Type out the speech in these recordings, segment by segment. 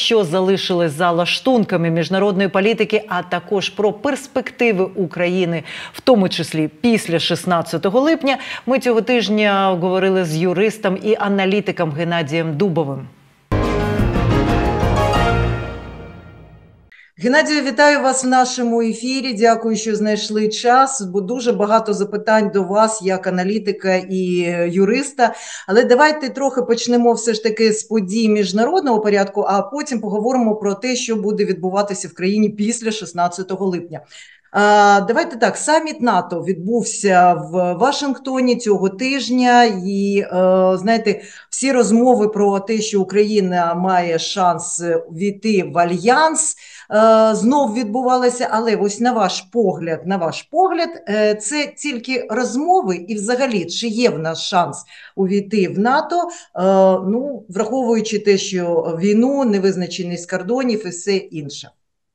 що залишилось за лаштунками міжнародної політики, а також про перспективи України, в тому числі після 16 липня, ми цього тижня говорили з юристом і аналітиком Геннадієм Дубовим. Геннадію, вітаю вас в нашому ефірі. Дякую, що знайшли час, бо дуже багато запитань до вас, як аналітика і юриста. Але давайте трохи почнемо все ж таки з подій міжнародного порядку, а потім поговоримо про те, що буде відбуватися в країні після 16 липня. Давайте так, саміт НАТО відбувся в Вашингтоні цього тижня і, знаєте, всі розмови про те, що Україна має шанс війти в альянс, знов відбувалися, але ось на ваш погляд, це тільки розмови і взагалі, чи є в нас шанс увійти в НАТО, ну, враховуючи те, що війну, невизначеність кордонів і все інше?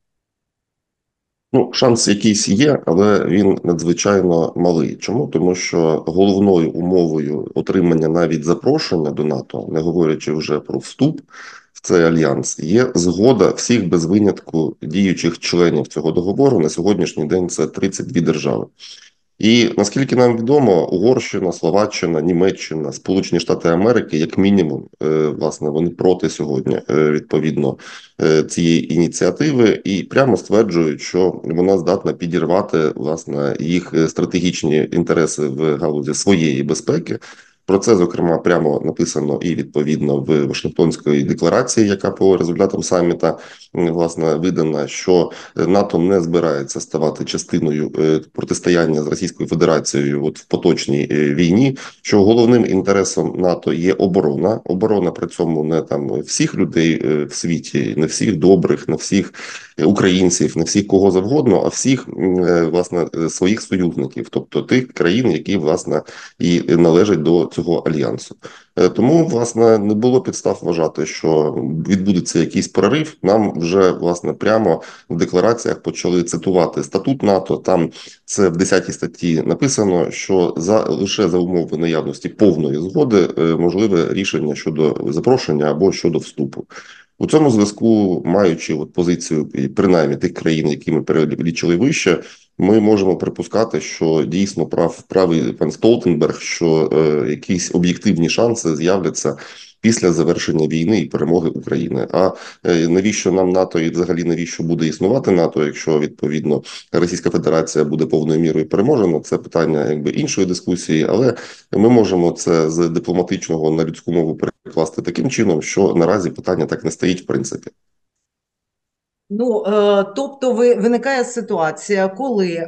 Ну, шанс якийсь є, але він надзвичайно малий. Чому? Тому що головною умовою отримання навіть запрошення до НАТО, не говорячи вже про вступ в цей альянс, є згода всіх без винятку діючих членів цього договору. На сьогоднішній день це 32 держави. І наскільки нам відомо, Угорщина, Словаччина, Німеччина, Сполучені Штати Америки, як мінімум, власне, вони проти сьогодні, відповідно, цієї ініціативи і прямо стверджують, що вона здатна підірвати, власне, їх стратегічні інтереси в галузі своєї безпеки. Про це, зокрема, прямо написано і відповідно в Вашингтонській декларації, яка по результатам саміта, власне, видана, що НАТО не збирається ставати частиною протистояння з Російською Федерацією от в поточній війні, що головним інтересом НАТО є оборона. Оборона при цьому не там всіх людей в світі, не всіх добрих, не всіх українців, не всіх кого завгодно, а всіх, власне, своїх союзників, тобто тих країн, які, власне, і належать до цього альянсу. Тому, власне, не було підстав вважати, що відбудеться якийсь прорив. Нам вже, власне, прямо в деклараціях почали цитувати статут НАТО. Там це в 10 статті написано, що лише за умови наявності повної згоди можливе рішення щодо запрошення або щодо вступу. У цьому зв'язку, маючи позицію, принаймні, тих країн, які ми перелічили вище, ми можемо припускати, що дійсно правий пан Столтенберг, що якісь об'єктивні шанси з'являться після завершення війни і перемоги України. А навіщо нам НАТО і взагалі навіщо буде існувати НАТО, якщо, відповідно, Російська Федерація буде повною мірою переможена, це питання іншої дискусії, але ми можемо це з дипломатичного на людську мову перекласти таким чином, що наразі питання так не стоїть в принципі. Ну, тобто виникає ситуація, коли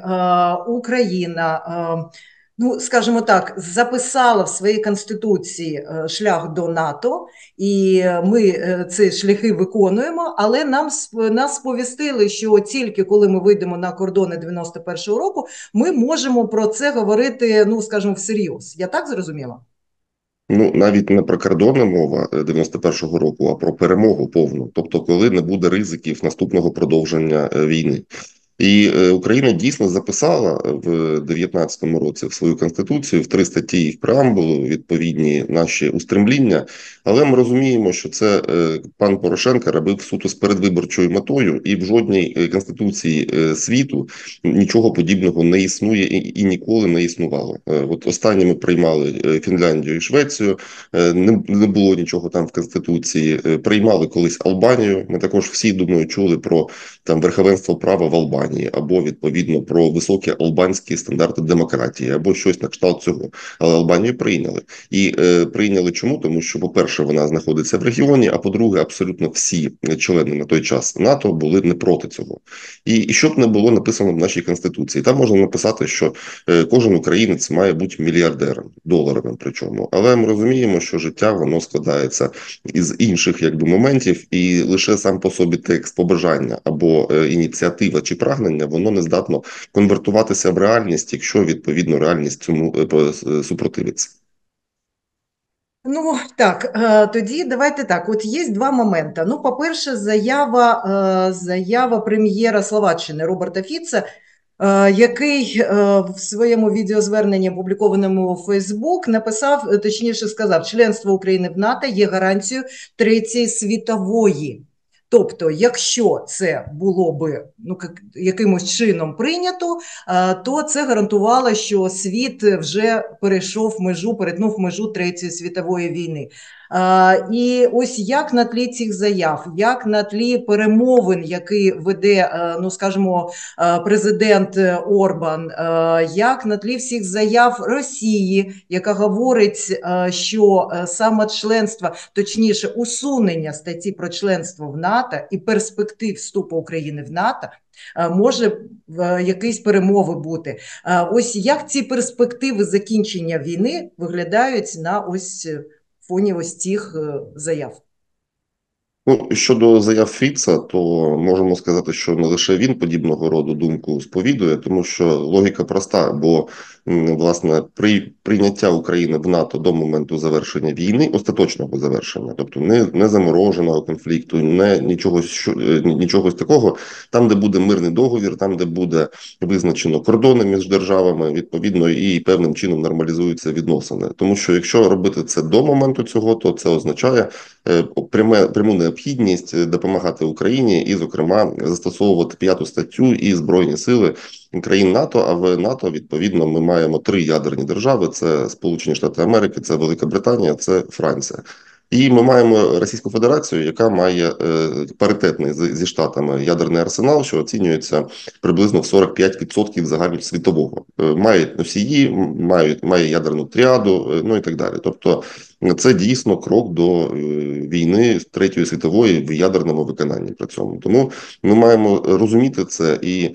Україна, ну, скажімо так, записала в своїй Конституції шлях до НАТО, і ми ці шляхи виконуємо, але нас сповістили, що тільки коли ми вийдемо на кордони 91-го року, ми можемо про це говорити, ну, скажімо, всерйоз. Я так зрозуміла? Ну, навіть не про кордони мова 91-го року, а про перемогу повну. Тобто, коли не буде ризиків наступного продовження війни. І Україна дійсно записала в 19-му році в свою конституцію в 3 статті і в преамбулу відповідні наші устремління, але ми розуміємо, що це пан Порошенко робив суто з передвиборчою метою, і в жодній конституції світу нічого подібного не існує і ніколи не існувало. От останні ми приймали Фінляндію і Швецію, не було нічого там в конституції. Приймали колись Албанію. Ми також всі, думаю, чули про там верховенство права в Албанії, або, відповідно, про високі албанські стандарти демократії, або щось на кшталт цього. Але Албанію прийняли. І прийняли чому? Тому що, по-перше, вона знаходиться в регіоні, а по-друге, абсолютно всі члени на той час НАТО були не проти цього. І щоб не було написано в нашій Конституції, там можна написати, що кожен українець має бути мільярдером, доларовим причому. Але ми розуміємо, що життя, воно складається із інших, моментів, і лише сам по собі текст побажання або ініціатива чи прагнення, воно не здатно конвертуватися в реальність, якщо, відповідно, реальність цьому супротивиться. Ну, так, тоді давайте так, от є два моменти. Ну, по-перше, заява прем'єра Словаччини Роберта Фіца, який в своєму відеозверненні, опублікованому у Фейсбук, написав, точніше сказав, членство України в НАТО є гарантією Третьої світової. Тобто, якщо це було би якимось чином прийнято, то це гарантувало, що світ вже перетнув межу Третьої світової війни. І ось як на тлі цих заяв, як на тлі перемовин, які веде, скажімо, президент Орбан, як на тлі всіх заяв Росії, яка говорить, що саме членство, точніше усунення статті про членство в НАТО і перспектив вступу України в НАТО може якісь перемови бути. Ось як ці перспективи закінчення війни виглядають на ось фоні ось цих заяв? Ну, щодо заяв Фіца, то можемо сказати, що не лише він подібного роду думку сповідує, тому що логіка проста, бо, власне, прийняття України в НАТО до моменту завершення війни, остаточного завершення, тобто не замороженого конфлікту, нічого такого, там, де буде мирний договір, там, де буде визначено кордони між державами, відповідно, і певним чином нормалізуються відносини. Тому що якщо робити це до моменту цього, то це означає пряму необхідність допомагати Україні і, зокрема, застосовувати 5 статтю і Збройні сили країн НАТО, а в НАТО, відповідно, ми маємо 3 ядерні держави, це Сполучені Штати Америки, це Велика Британія, це Франція. І ми маємо Російську Федерацію, яка має паритетний зі Штатами ядерний арсенал, що оцінюється приблизно в 45% загальносвітового. Має носії, має ядерну тріаду, ну і так далі. Тобто це дійсно крок до війни Третьої світової в ядерному виконанні при цьому. Тому ми маємо розуміти це і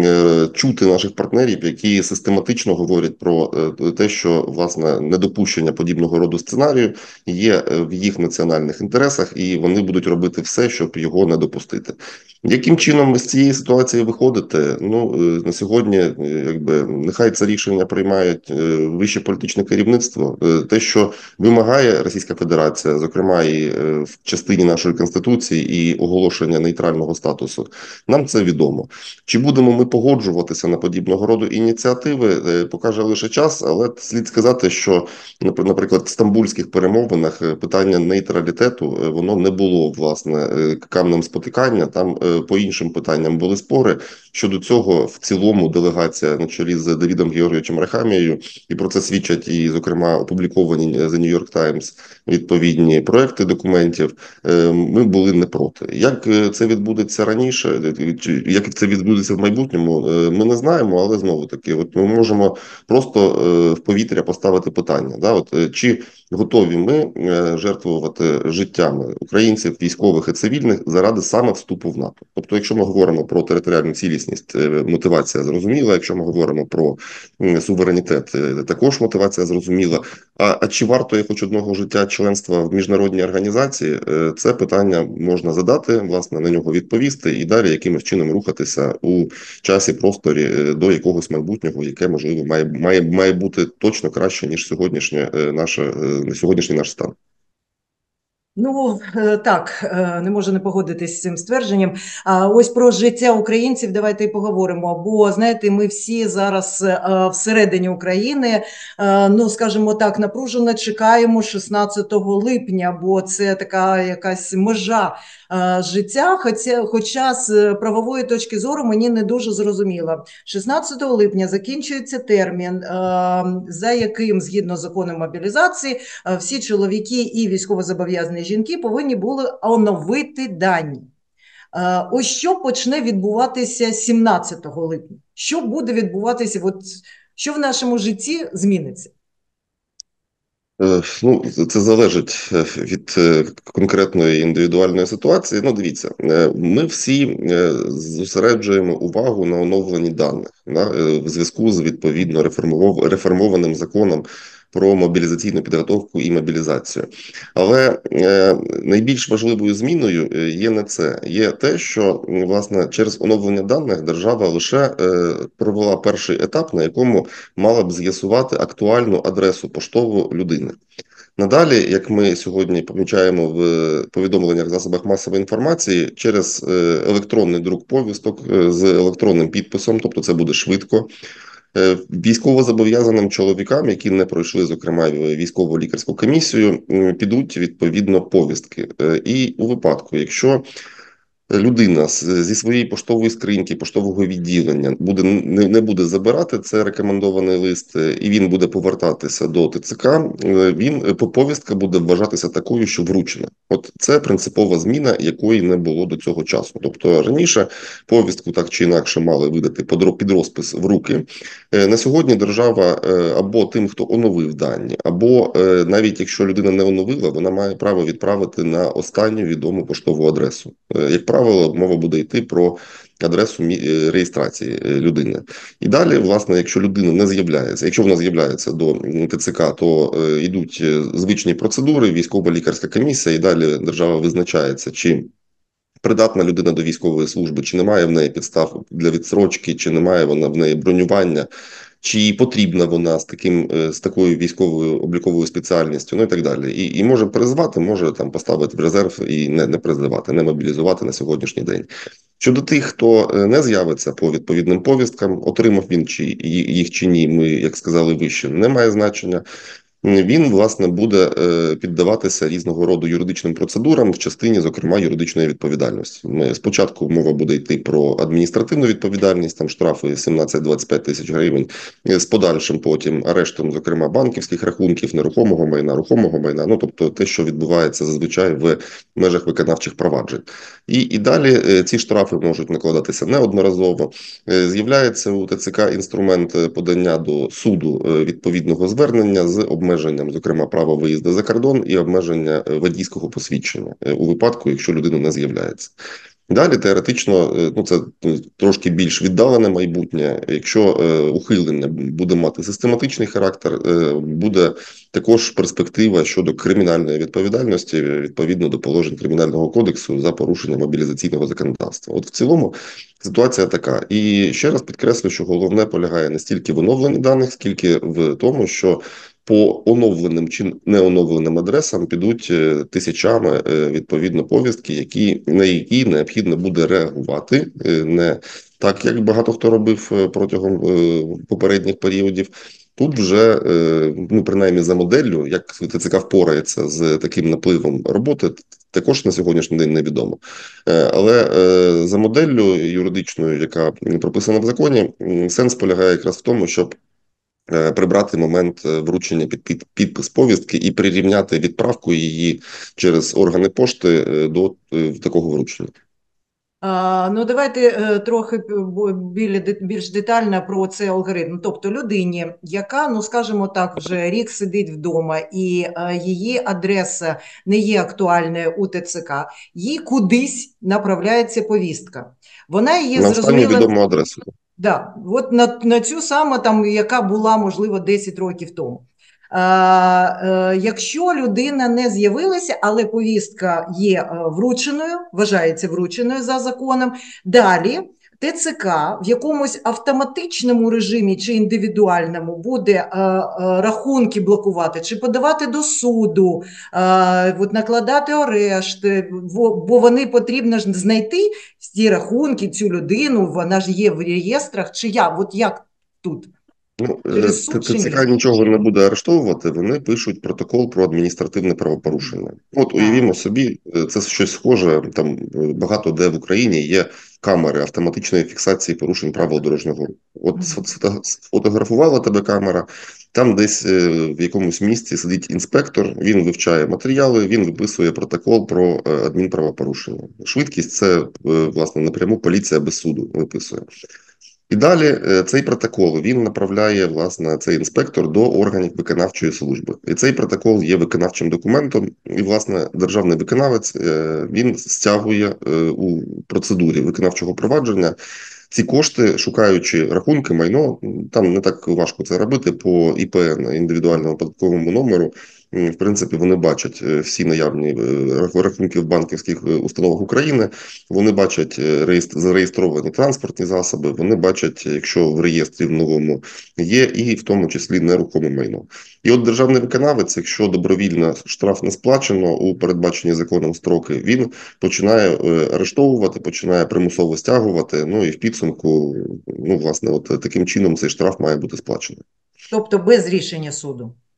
чути наших партнерів, які систематично говорять про те, що, власне, недопущення подібного роду сценарію є в їх національних інтересах, і вони будуть робити все, щоб його не допустити. Яким чином з цієї ситуації виходити? Ну, на сьогодні, нехай це рішення приймають вище політичне керівництво. Те, що вимагає Російська Федерація, зокрема і в частині нашої Конституції і оголошення нейтрального статусу, нам це відомо. Чи будемо ми погоджуватися на подібного роду ініціативи, покаже лише час, але слід сказати, що, наприклад, в стамбульських перемовинах питання нейтралітету, воно не було, власне, камнем спотикання, там по іншим питанням були спори. Щодо цього, в цілому, делегація на чолі з Давідом Георгійовичем Рахамією, і про це свідчать і, зокрема, опубліковані The New York Times відповідні проекти документів, ми були не проти. Як це відбудеться раніше, як це відбудеться в майбутньому, ми не знаємо, але знову-таки, ми можемо просто в повітря поставити питання. Чи готові ми жертвувати життями українців, військових і цивільних заради саме вступу в НАТО? Тобто, якщо ми говоримо про територіальну цілісність, мотивація зрозуміла, якщо ми говоримо про суверенітет, також мотивація зрозуміла. А чи варто хоч одного життя членства в міжнародній організації? Це питання можна задати, власне, на нього відповісти і далі якимось чином рухатися у часі, просторі до якогось майбутнього, яке, можливо, має бути точно краще, ніж сьогоднішній наш стан. Ну, так, не можу не погодитись з цим ствердженням. Ось про життя українців давайте і поговоримо, бо, знаєте, ми всі зараз всередині України, скажімо так, напружено чекаємо 16 липня, бо це така якась межа життя, хоча з правової точки зору мені не дуже зрозуміло. 16 липня закінчується термін, за яким, згідно закону мобілізації, всі чоловіки і військовозобов'язані жінки повинні були оновити дані. Ось що почне відбуватися 17 липня? Що буде відбуватися, що в нашому житті зміниться? Це залежить від конкретної індивідуальної ситуації. Дивіться, ми всі зосереджуємо увагу на оновленні даних в зв'язку з відповідно реформованим законом про мобілізаційну підготовку і мобілізацію. Але найбільш важливою зміною є не це. Є те, що, власне, через оновлення даних держава лише провела перший етап, на якому мала б з'ясувати актуальну адресу поштову людини. Надалі, як ми сьогодні помічаємо в повідомленнях в засобах масової інформації, через електронний друк повісток з електронним підписом, тобто це буде швидко, військовозобов'язаним чоловікам, які не пройшли, зокрема, військово-лікарську комісію, підуть відповідно повістки. І у випадку, якщо людина зі своєї поштової скриньки, поштового відділення не буде забирати це рекомендований лист, і він буде повертатися до ТЦК, повістка буде вважатися такою, що вручена. От це принципова зміна, якої не було до цього часу. Тобто раніше повістку так чи інакше мали видати під розпис в руки. На сьогодні держава або тим, хто оновив дані, або навіть якщо людина не оновила, вона має право відправити на останню відому поштову адресу. Як правило, мова буде йти про адресу реєстрації людини. І далі, власне, якщо людина не з'являється, якщо вона з'являється до ТЦК, то йдуть звичні процедури, військово-лікарська комісія, і далі держава визначається, чи придатна людина до військової служби, чи немає в неї підстав для відстрочки, чи немає вона в неї бронювання, чи потрібна вона з такою військовою обліковою спеціальністю, ну і так далі. І може призвати, може там поставити в резерв і не призивати, не мобілізувати на сьогоднішній день. Щодо тих, хто не з'явиться по відповідним повісткам, отримав він їх чи ні, ми, як сказали вище, не має значення. Він, власне, буде піддаватися різного роду юридичним процедурам в частині, зокрема, юридичної відповідальності. Спочатку мова буде йти про адміністративну відповідальність, там штрафи 17-25 тисяч гривень, з подальшим потім арештом, зокрема, банківських рахунків, нерухомого майна, рухомого майна, ну, тобто те, що відбувається зазвичай в межах виконавчих проваджень. І далі ці штрафи можуть накладатися неодноразово. З'являється у ТЦК інструмент подання до суду відповідного звернення з обмеженням, зокрема, права виїзду за кордон і обмеження водійського посвідчення у випадку, якщо людина не з'являється. Далі, теоретично, це трошки більш віддалене майбутнє. Якщо ухилення буде мати систематичний характер, буде також перспектива щодо кримінальної відповідальності відповідно до положень Кримінального кодексу за порушення мобілізаційного законодавства. От в цілому ситуація така. І ще раз підкреслю, що головне полягає не стільки в оновленні даних, скільки в тому, що по оновленим чи неоновленим адресам підуть тисячами відповідно повістки, на які необхідно буде реагувати, не так, як багато хто робив протягом попередніх періодів. Тут вже, принаймні за моделлю, як ТЦК впорається з таким напливом роботи, також на сьогоднішній день невідомо. Але за моделлю юридичною, яка прописана в законі, сенс полягає якраз в тому, щоб прибрати момент вручення під підпис повістки і прирівняти відправку її через органи пошти до такого вручення. Давайте трохи більш детально про цей алгоритм. Тобто людині, яка, скажімо так, вже рік сидить вдома і її адреса не є актуальною у ТЦК, їй кудись направляється повістка. Вона її на останню відому адресу. Да, от на цю саму, там, яка була, можливо, 10 років тому. Якщо людина не з'явилася, але повістка є врученою, вважається врученою за законом, далі ТЦК в якомусь автоматичному режимі чи індивідуальному буде рахунки блокувати, чи подавати до суду, накладати арешт, бо вони потрібно ж знайти ці рахунки, цю людину, вона ж є в реєстрах, чи як тут? ТЦК нічого не буде арештовувати, вони пишуть протокол про адміністративне правопорушення. От уявімо собі, це щось схоже, там багато де в Україні є камери автоматичної фіксації порушень правил дорожнього руху. От сфотографувала тебе камера, там десь в якомусь місці сидить інспектор, він вивчає матеріали, він виписує протокол про адмінправопорушення. Швидкість – це, власне, напряму поліція без суду виписує. І далі цей протокол, він направляє, власне, цей інспектор до органів виконавчої служби. І цей протокол є виконавчим документом, і, власне, державний виконавець, він стягує у процедурі виконавчого провадження ці кошти, шукаючи рахунки, майно, там не так важко це робити, по ІПН, індивідуальному податковому номеру, в принципі, вони бачать всі наявні рахунки в банківських установах України, вони бачать зареєстровані транспортні засоби, вони бачать, якщо в реєстрі в новому є, і в тому числі нерухоме майно. І от державний виконавець, якщо добровільно штраф не сплачено у передбачені законом строки, він починає арештовувати, починає примусово стягувати, і в підсумку, власне, от таким чином цей штраф має бути сплачений. Тобто без рішення суду?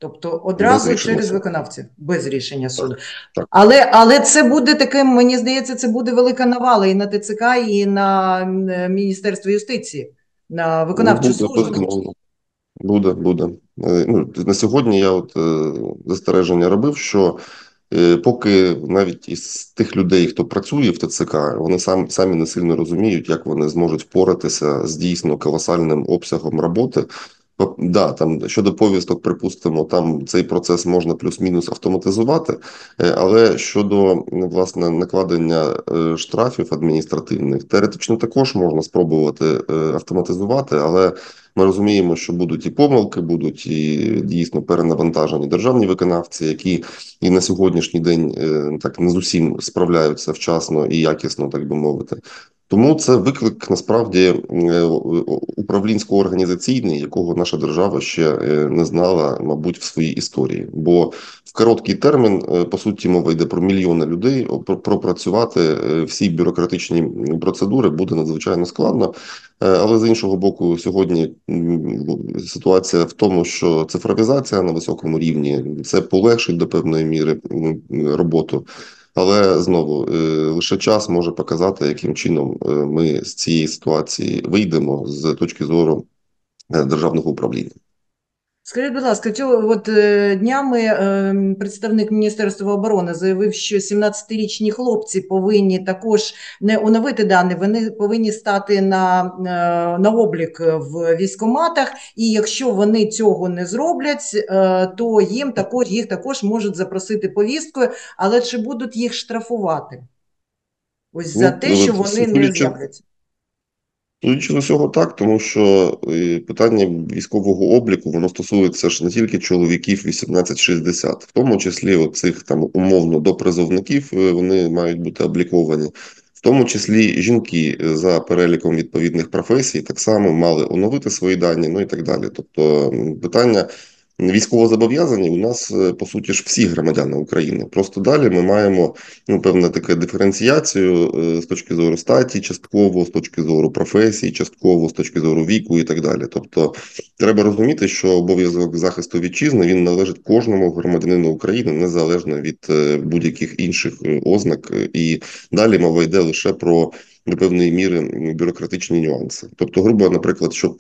Тобто Без одразу рішення через суду. виконавців, без рішення суду. Так. Але це буде таким, мені здається, це буде велика навала і на ТЦК, і на Міністерство юстиції, на виконавчу Буде, службу. безумовно. Буде. Ну, на сьогодні я застереження робив, що поки навіть із тих людей, хто працює в ТЦК, вони самі не сильно розуміють, як вони зможуть впоратися з дійсно колосальним обсягом роботи. Да, там щодо повісток, припустимо, там цей процес можна плюс-мінус автоматизувати, але щодо власне накладення штрафів адміністративних, теоретично також можна спробувати автоматизувати, але ми розуміємо, що будуть і помилки, будуть і дійсно перенавантажені державні виконавці, які і на сьогоднішній день так не з усім справляються вчасно і якісно, так би мовити. Тому це виклик насправді управлінсько-організаційний, якого наша держава ще не знала, мабуть, в своїй історії. Бо в короткий термін, по суті, мова йде про мільйони людей, пропрацювати всі бюрократичні процедури буде надзвичайно складно. Але з іншого боку, сьогодні ситуація в тому, що цифровізація на високому рівні, це полегшить до певної міри роботу. Але знову лише час може показати, яким чином ми з цієї ситуації вийдемо з точки зору державного управління. Скажіть, будь ласка, днями представник Міністерства оборони заявив, що 17-річні хлопці повинні також не оновити дані, вони повинні стати на облік в військкоматах, і якщо вони цього не зроблять, то їх також можуть запросити повісткою, але чи будуть їх штрафувати? Ось за те, що вони не з'являться. Судячи з усього так, тому що питання військового обліку, воно стосується ж не тільки чоловіків 18-60, в тому числі оцих там умовно допризовників, вони мають бути обліковані. В тому числі жінки за переліком відповідних професій так само мали оновити свої дані, ну і так далі. Тобто питання військовозобов'язані у нас, по суті ж, всі громадяни України. Просто далі ми маємо певну таку диференціацію з точки зору статі, частково, з точки зору професії, частково, з точки зору віку і так далі. Тобто треба розуміти, що обов'язок захисту вітчизни, він належить кожному громадянину України, незалежно від будь-яких інших ознак. І далі мова йде лише про, до певної міри, бюрократичні нюанси. Тобто, грубо, наприклад, щоб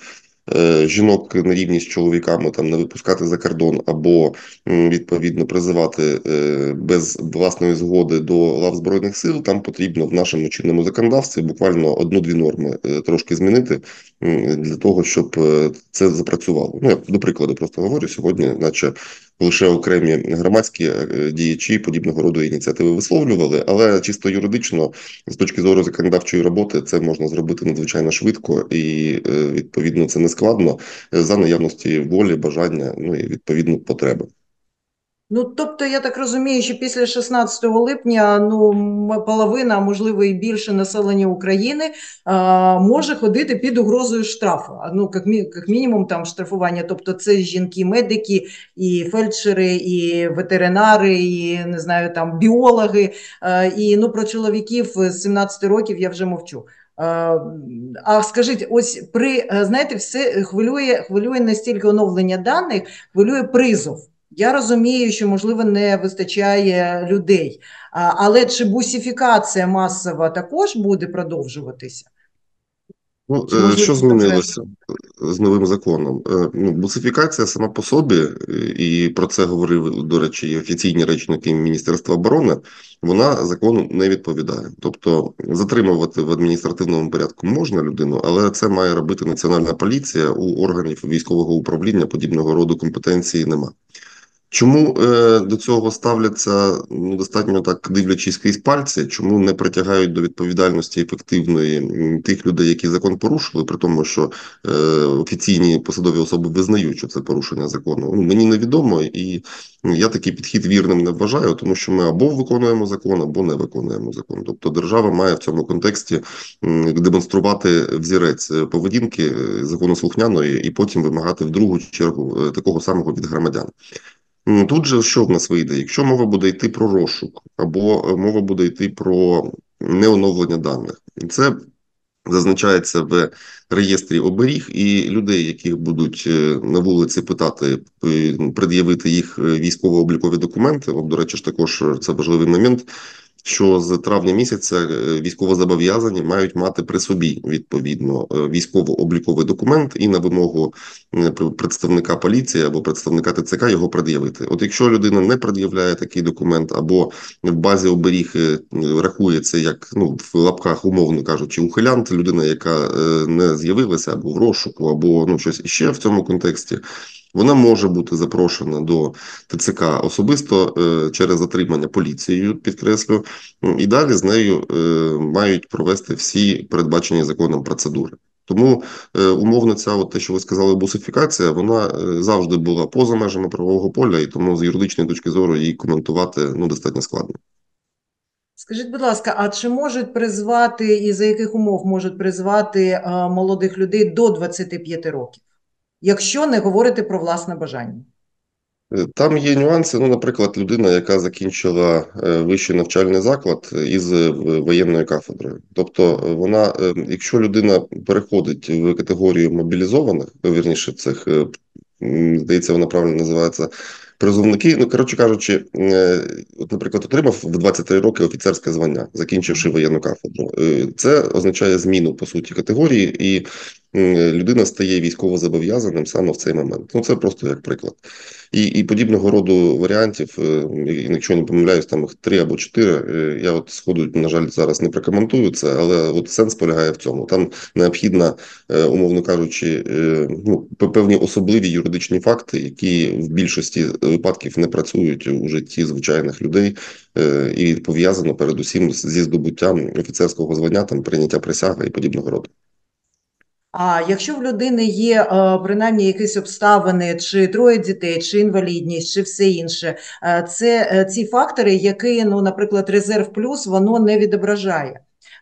жінок на рівні з чоловіками там не випускати за кордон або відповідно призивати без власної згоди до лав Збройних сил, там потрібно в нашому чинному законодавстві буквально одну-дві норми трошки змінити для того, щоб це запрацювало. Ну, я до прикладу просто говорю, сьогодні наче лише окремі громадські діячі подібного роду ініціативи висловлювали, але чисто юридично, з точки зору законодавчої роботи, це можна зробити надзвичайно швидко і, відповідно, це не складно за наявності волі, бажання, ну і, відповідно, потреби. Ну, тобто, я так розумію, що після 16 липня, половина, а можливо і більше населення України може ходити під угрозою штрафу. Ну, як мінімум, там штрафування. Тобто, це жінки-медики, і фельдшери, і ветеринари, і, не знаю, там, біологи. І, про чоловіків з 17 років я вже мовчу. А скажіть, ось знаєте, все хвилює не стільки оновлення даних, хвилює призов. Я розумію, що, можливо, не вистачає людей, але чи бусифікація масова також буде продовжуватися? Ну, Чи, можливо, що змінилося з новим законом? Бусифікація сама по собі, і про це говорив, до речі, і офіційні речники Міністерства оборони, вона закону не відповідає. Тобто затримувати в адміністративному порядку можна людину, але це має робити Національна поліція, у органів військового управління подібного роду компетенції нема. Чому до цього ставляться достатньо так, дивлячись крізь пальці, чому не притягають до відповідальності ефективної тих людей, які закон порушили, при тому, що офіційні посадові особи визнають, що це порушення закону? Мені невідомо, і я такий підхід вірним не вважаю, тому що ми або виконуємо закон, або не виконуємо закон. Тобто держава має в цьому контексті демонструвати взірець поведінки законослухняної і потім вимагати в другу чергу такого самого від громадян. Тут же що в нас вийде? Якщо мова буде йти про розшук, або мова буде йти про неоновлення даних, це зазначається в реєстрі оберіг, і людей, яких будуть на вулиці питати, пред'явити їх військово-облікові документи. От, до речі, ж також це важливий момент, що з травня місяця військовозобов'язані мають мати при собі, відповідно, військово-обліковий документ і на вимогу представника поліції або представника ТЦК його пред'явити. От якщо людина не пред'являє такий документ, або в базі оберіг рахується як, ну, в лапках, умовно кажучи, ухилянт, людина, яка не з'явилася або в розшуку, або ну щось іще в цьому контексті, вона може бути запрошена до ТЦК особисто через затримання поліцією, підкреслю, і далі з нею мають провести всі передбачені законом процедури. Тому умовно ця, от те, що ви сказали, бусифікація, вона завжди була поза межами правового поля, і тому з юридичної точки зору її коментувати ну, достатньо складно. Скажіть, будь ласка, а чи можуть призвати і за яких умов можуть призвати молодих людей до 25 років, якщо не говорити про власне бажання? Там є нюанси. Ну, наприклад, людина, яка закінчила вищий навчальний заклад із воєнною кафедрою. Тобто, вона, якщо людина переходить в категорію мобілізованих, вірніше цих, здається, вона правильно називається призовники. Ну, коротше кажучи, от, наприклад, отримав в 23 роки офіцерське звання, закінчивши воєнну кафедру. Це означає зміну, по суті, категорії, і людина стає військовозобов'язаним саме в цей момент. Ну, це просто як приклад. І подібного роду варіантів, якщо не помиляюсь, там їх 3 або 4, я от сходу, на жаль, зараз не прокоментую це, але от сенс полягає в цьому. Там необхідно, умовно кажучи, ну, певні особливі юридичні факти, які в більшості випадків не працюють у житті звичайних людей, і пов'язано передусім зі здобуттям офіцерського звання, там, прийняття присяги і подібного роду. А якщо в людини є принаймні якісь обставини, чи троє дітей, чи інвалідність, чи все інше, це ці фактори, які, ну, наприклад, резерв плюс, воно не відображає.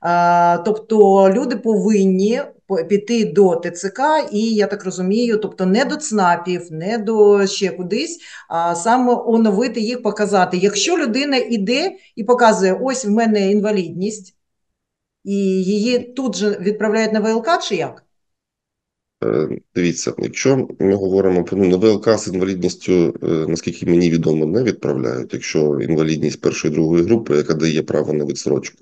Тобто люди повинні піти до ТЦК і, я так розумію, тобто не до ЦНАПів, не до ще кудись, а саме оновити їх, показати. Якщо людина йде і показує, ось в мене інвалідність, і її тут же відправляють на ВЛК, чи як? Дивіться, якщо ми говоримо про на ВЛК з інвалідністю, наскільки мені відомо, не відправляють, якщо інвалідність першої, другої групи, яка дає право на відсрочку.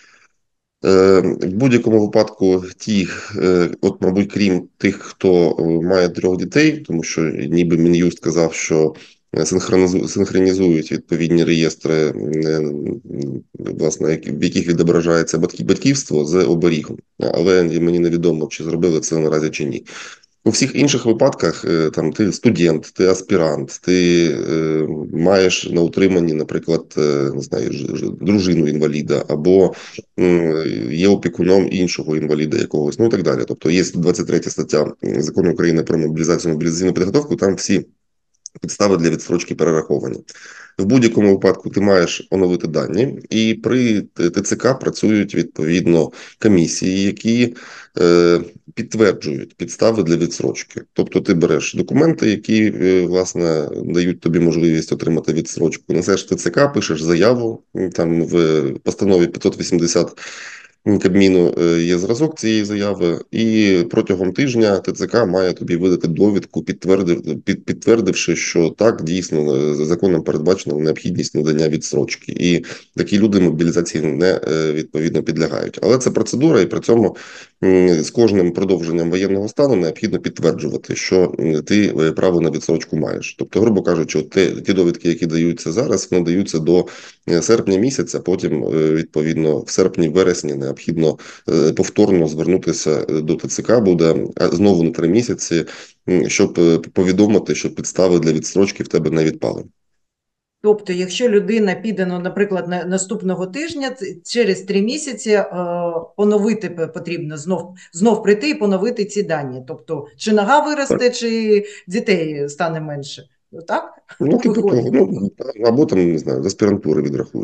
В будь-якому випадку ті, от, мабуть, крім тих, хто має 3 дітей, тому що ніби Мін'юст сказав, що синхронізують відповідні реєстри, власне, в яких відображається батьківство з оберігом. Але мені невідомо, чи зробили це наразі чи ні. У всіх інших випадках, там, ти студент, ти аспірант, ти маєш на утриманні, наприклад, не знаю, дружину інваліда, або є опікуном іншого інваліда якогось, ну і так далі. Тобто є 23 стаття Закону України про мобілізацію, мобілізаційну підготовку, там всі підстави для відстрочки перераховані. В будь-якому випадку ти маєш оновити дані, і при ТЦК працюють відповідно комісії, які підтверджують підстави для відстрочки. Тобто ти береш документи, які, власне, дають тобі можливість отримати відстрочку, несеш в ТЦК, пишеш заяву, там в постанові 580 Кабміну є зразок цієї заяви, і протягом тижня ТЦК має тобі видати довідку, підтвердивши, що так, дійсно, законом передбачена необхідність надання відстрочки. І такі люди мобілізації не відповідно підлягають. Але це процедура, і при цьому з кожним продовженням воєнного стану необхідно підтверджувати, що ти право на відстрочку маєш. Тобто, грубо кажучи, ті довідки, які даються зараз, вони даються до серпня місяця, потім, відповідно, в серпні-вересні необхідно повторно звернутися до ТЦК буде знову на 3 місяці, щоб повідомити, що підстави для відстрочки в тебе не відпали. Тобто, якщо людина піде, ну, наприклад, наступного тижня, через 3 місяці поновити потрібно, знов прийти і поновити ці дані. Тобто, чи нога виросте, чи дітей стане менше. Так? Ну, типу того, ну, або там, не знаю, з аспірантури відрахують.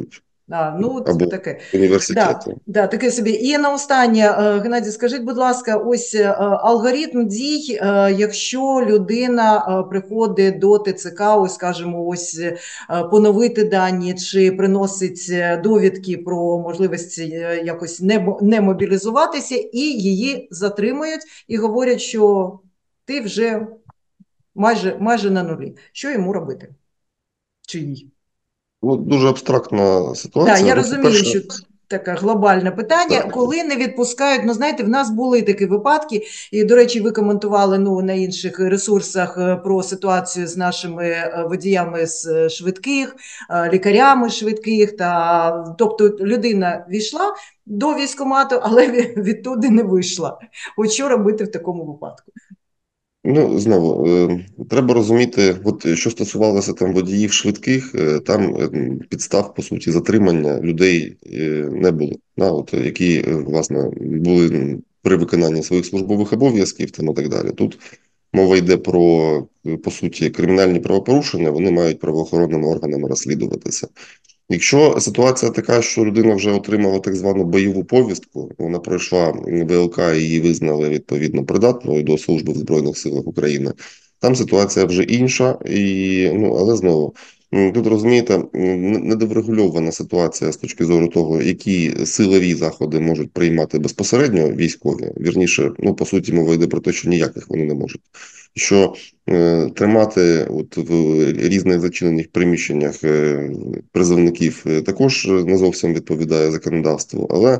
Ну, або таке. Да, університету. да, таке собі. І на останнє, Геннадій, скажіть, будь ласка, ось алгоритм дій, якщо людина приходить до ТЦК, ось, скажімо, ось поновити дані чи приносить довідки про можливість якось не мобілізуватися, і її затримують і говорять, що ти вже майже на нулі. Що йому робити? Чи їй? Ну, дуже абстрактна Да, ситуація. я Ну, розумію, по-перше, що таке глобальне питання, так. коли не відпускають, ну знаєте, в нас були такі випадки, і, до речі, ви коментували на інших ресурсах про ситуацію з нашими водіями з швидких, лікарями швидких, тобто людина війшла до військкомату, але відтуди не вийшла. От що робити в такому випадку? Ну, знову, треба розуміти, от що стосувалося там водіїв швидких, там підстав, по суті, затримання людей не було, які, власне, були при виконанні своїх службових обов'язків там, і так далі. Тут мова йде про, по суті, кримінальні правопорушення, вони мають правоохоронними органами розслідуватися. Якщо ситуація така, що людина вже отримала так звану бойову повістку, вона пройшла ВЛК і її визнали відповідно придатною до служби в Збройних силах України, там ситуація вже інша, але знову тут розумієте, недоврегульована ситуація з точки зору того, які силові заходи можуть приймати безпосередньо військові. Вірніше, по суті, мова йде про те, що ніяких вони не можуть. Що тримати в різних зачинених приміщеннях призовників також не зовсім відповідає законодавству, але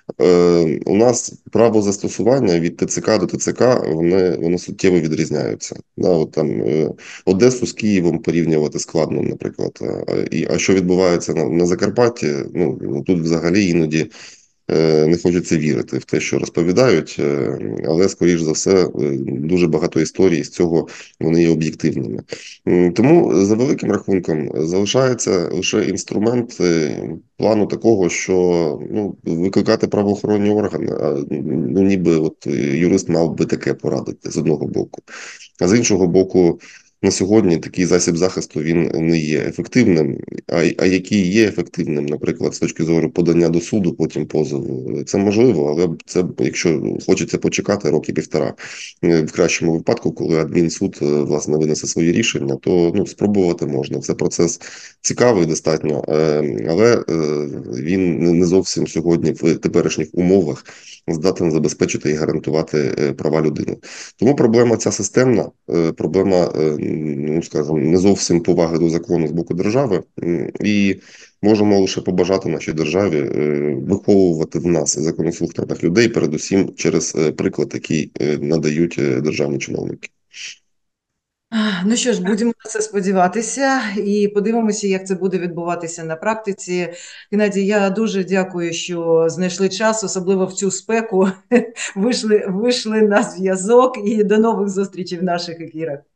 у нас право застосування від ТЦК до ТЦК вони суттєво відрізняються. Одесу з Києвом порівнювати складно, наприклад. А що відбувається на Закарпатті? Тут взагалі іноді не хочеться вірити в те, що розповідають, але, скоріш за все, дуже багато історій з цього вони є об'єктивними. Тому, за великим рахунком, залишається лише інструмент плану такого, що викликати правоохоронні органи, ніби юрист мав би таке порадити з одного боку. А з іншого боку, на сьогодні такий засіб захисту він не є ефективним, а який є ефективним, наприклад, з точки зору подання до суду, потім позову, це можливо, але це, якщо хочеться почекати роки-півтора, в кращому випадку, коли адмінсуд, власне, винесе свої рішення, то спробувати можна. Це процес цікавий достатньо, але він не зовсім сьогодні в теперішніх умовах здатен забезпечити і гарантувати права людини. Тому проблема ця системна, проблема, скажімо, не зовсім поваги до закону з боку держави, і можемо лише побажати нашій державі виховувати в нас законослухняних людей, передусім через приклад, який надають державні чиновники. Ну що ж, будемо на це сподіватися і подивимося, як це буде відбуватися на практиці. Геннадій, я дуже дякую, що знайшли час, особливо в цю спеку, вийшли на зв'язок, і до нових зустрічей в наших ефірах.